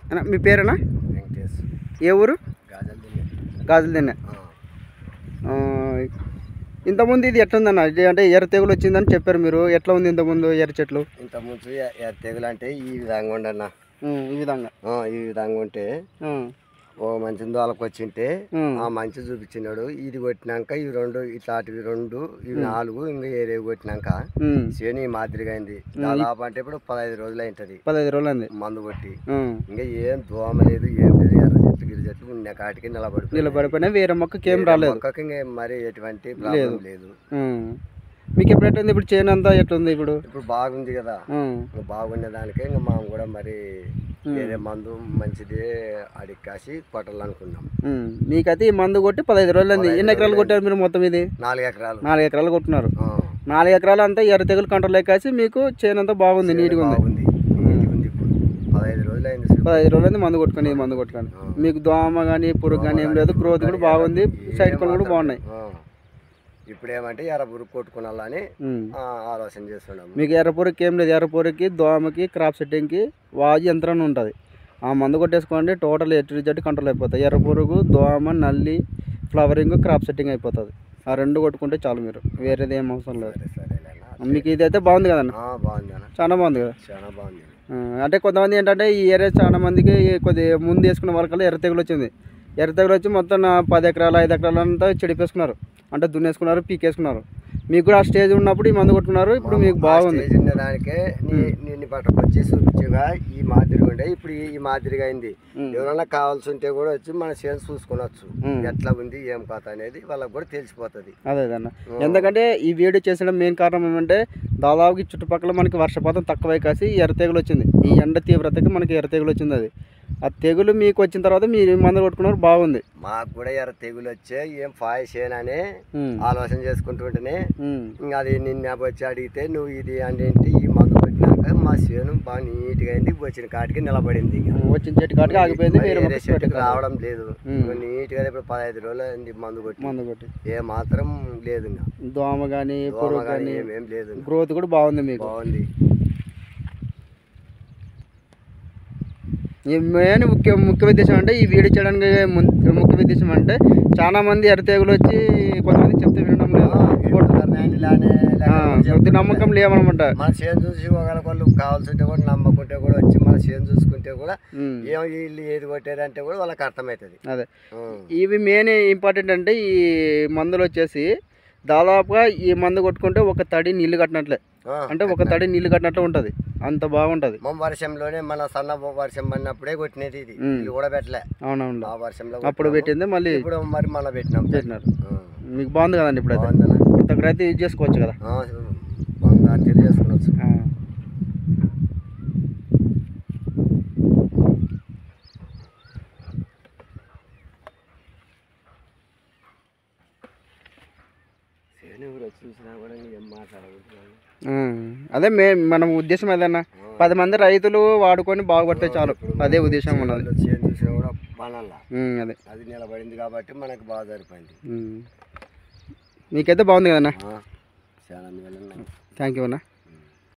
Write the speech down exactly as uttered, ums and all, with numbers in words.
అన్న మీ పేరేనా? వెంకటేష్. ఏ ఊరు? గాజులదిన్నె. గాజులదిన్నె. ఇంతకుముందు ఇది ఎట్లుందన్న? ఇది అంటే ఎర్ర తెగులు వచ్చిందని చెప్పారు మీరు. ఎట్లా ఉంది ఇంతకుముందు ఎర్ర చెట్లు? ఇంతకుముందు ఎర్ర తెగులు అంటే ఈ విధంగా ఉండన్న. ఈ విధంగా ఈ విధంగా ఉంటే ఓ మంచి దోలకు వచ్చింటే ఆ మంచి చూపించినాడు. ఇది కొట్టినాక ఈ రెండు ఇట్లాంటివి రెండు ఇవి నాలుగు ఇంకా ఏరే కొట్టినాక శని మాదిరిగా అయింది. దాదాపు అంటే ఇప్పుడు పదహైదు రోజులు అయింటది. పదహైదు రోజులు అయింది మందు కొట్టి. ఇంకా ఏం దోమ లేదు, ఏం లేదు. ఎర్ర చెట్లు గిరి చెట్లు ఉన్న కాటికి నిలబడి నిలబడిపోయినా వేరే మొక్కకి ఏం రాలేదు. మొక్కకి ఇంకా మరి ఎటువంటి ప్రాబ్లం లేదు. మీకు ఎప్పుడు ఎట్లుంది ఇప్పుడు? చేను అంతా ఎట్లుంది ఇప్పుడు? ఇప్పుడు బాగుంది కదా. బాగుండే దానికే ఇంకా మనం కూడా మరి వేరే మందు మంచిది అడిగి కాసి కొట్టాలనుకున్నాం. మీకైతే ఈ మందు కొట్టి పదహైదు రోజులు అయింది. ఎన్ని ఎకరాలు కొట్టారు మీరు మొత్తం? ఇది నాలుగు ఎకరాలు నాలుగు ఎకరాలు కొట్టున్నారు. నాలుగు ఎకరాలు అంతా ఎర్ర తెగులు కంట్రోల్ కాసి మీకు చేను అంతా బాగుంది, నీట్గా ఉంది. పదహైదు రోజులు అయింది. పదహైదు రోజులు అయింది మందు కొట్టుకొని మందు కొట్టుకొని. మీకు దోమ కానీ పురుగు కానీ ఏం లేదు. గ్రోత్ కూడా బాగుంది, సైడ్ కొలు కూడా బాగున్నాయి. ఇప్పుడు ఏమంటే ఎర్ర పురుగు కొట్టుకునాలని ఆలోచన చేస్తున్నాం. మీకు ఎర్ర పురుగుకి ఏం లేదు. ఎర్ర పురుగుకి, దోమకి, క్రాప్ సెట్టింగ్కి వాజు యంత్రం ఉంటుంది. ఆ మందు కొట్టేసుకోండి, టోటల్ ఎటు జట్టు కంట్రోల్ అయిపోతాయి. ఎర్ర పురుగు, దోమ, నల్లి, ఫ్లవరింగ్, క్రాప్ సెట్టింగ్ అయిపోతుంది. ఆ రెండు కొట్టుకుంటే చాలు, మీరు వేరేది ఏం అవసరం లేదు. మీకు ఇదైతే బాగుంది కదన్న? బాగుంది, చాలా బాగుంది కదా. చాలా బాగుంది. అంటే కొంతమంది ఏంటంటే ఈ ఏరియా చాలా మందికి కొద్దిగా ముందు వేసుకున్న వాళ్ళకల్లా ఎర్ర తెగులు వచ్చింది. ఎర్ర తెగులు వచ్చి మొత్తం పది ఎకరాలు ఐదు ఎకరాలు అంతా చెడిపేసుకున్నారు, అంటే దున్నేసుకున్నారు, పీకేసుకున్నారు. మీకు కూడా ఆ స్టేజ్ ఉన్నప్పుడు ఈ మందు కొట్టుకున్నారు. ఇప్పుడు మీకు బాగుంది. దానికే నిన్ను పట్టుకొచ్చి చూపించగా ఈ మాదిరిగా ఉండే ఇప్పుడు ఈ మాదిరిగా అయింది. ఎవరైనా కావాల్సి ఉంటే కూడా వచ్చి మన చేను చూసుకునొచ్చు, ఎట్లా ఉంది ఏం కథ అనేది వాళ్ళకి కూడా తెలిసిపోతుంది. అదే అన్న, ఎందుకంటే ఈ వీడియో చేసిన మెయిన్ కారణం ఏమంటే దాదాపు చుట్టుపక్కల మనకి వర్షపాతం తక్కువై కాసి ఎర్ర తెగులు వచ్చింది. ఈ ఎండ తీవ్రతకి మనకి ఎర్ర తెగులు వచ్చింది. అది ఆ తెగులు మీకు వచ్చిన తర్వాత మీరు మందు కొట్టుకున్నారు, బాగుంది. మాకు కూడా ఎర్ర తెగులు వచ్చే ఏం ఫాయ్ చేయనని ఆలోచన చేసుకుంటుంటేనే ఇంకా అది నిన్న వచ్చి అడిగితే నువ్వు ఇది అంటే ఈ మందు కొట్టినాక మా చేను బాగా నీట్గా అయింది. వచ్చిన కాటికి నిలబడింది. వచ్చిన చెట్టు కాటికి ఆగిపోయింది, చెట్టుకి రావడం లేదు. నీట్గా ఇప్పుడు పదహైదు రోజులు అయింది మందు కొట్టి. మందు కొట్టి ఏ మాత్రం లేదు. ఇంకా దోమ కానీ పురుగు కానీ ఏం లేదు. గ్రోత్ కూడా బాగుంది, మీకు బాగుంది. మెయిన్ ముఖ్య ముఖ్య ఉద్దేశం అంటే ఈ వీడియో చేయడానికి ముఖ్య ఉద్దేశం అంటే చాలా మంది ఎర్ర తెగులు వచ్చి కొంతమంది చెప్తే వినడం లేదు, నమ్మకం లేవనమాట. మన చేను చూసి ఒకళ్ళు కావాల్సి ఉంటే కూడా నమ్మకుంటే కూడా వచ్చి మన చేను చూసుకుంటే కూడా ఏం వీళ్ళు ఏది కొట్టారంటే కూడా వాళ్ళకి అర్థమవుతుంది. అదే ఇవి మెయిన్ ఇంపార్టెంట్ అంటే ఈ మందులు వచ్చేసి దాదాపుగా ఈ మందు కొట్టుకుంటే ఒక తడి నీళ్లు కట్టినట్లే, అంటే ఒక తడి నీళ్లు కట్టినట్లు ఉంటది. అంత బాగుంటది. వర్షంలోనే మన సన్న వర్షం పడినప్పుడే కొట్టినది. ఇది కూడా పెట్టలే. అవునవును, ఆ వర్షంలో అప్పుడు పెట్టింది మళ్ళీ ఇప్పుడు మరి మళ్ళీ పెట్టినాం పెట్టినారు. మీకు బాగుంది కదండి ఇప్పుడు? అయితే అయితే యూజ్ చేసుకోవచ్చు కదా, చేసుకోవచ్చు. చూసినా కూడా ఏం మాట్లాడకూడదు. అదే మే మన ఉద్దేశం అదన్నా, పది మంది రైతులు వాడుకొని బాగుపడితే చాలు, అదే ఉద్దేశం ఉన్నది. చూసినా కూడా పనాల అదే అది నిలబడింది కాబట్టి మనకు బాగా సరిపోయింది. మీకైతే బాగుంది కదన్నా. చాలా మేలు. థ్యాంక్ యూ అన్న.